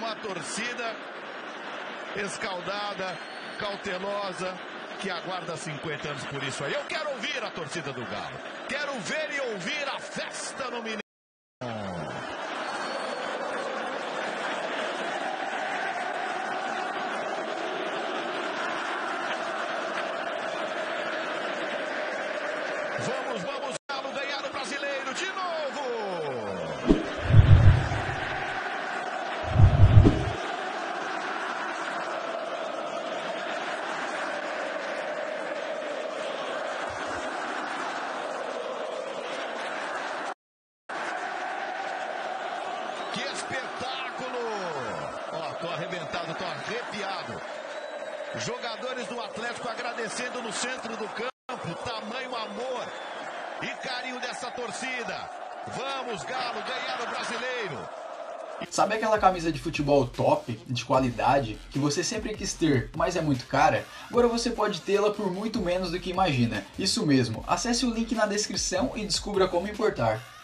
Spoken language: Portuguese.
uma torcida escaldada, cautelosa, que aguarda 50 anos por isso aí. Eu quero ouvir a torcida do Galo. Quero ver e ouvir a festa no Mineirão. Vamos, Galo, ganhar o Brasileiro de novo! Que espetáculo! Ó, tô arrebentado, tô arrepiado. Jogadores do Atlético agradecendo no centro do campo. Tamanho amor e carinho dessa torcida. Vamos, Galo, ganhar o Brasileiro. Sabe aquela camisa de futebol top, de qualidade, que você sempre quis ter, mas é muito cara? Agora você pode tê-la por muito menos do que imagina. Isso mesmo, acesse o link na descrição e descubra como importar.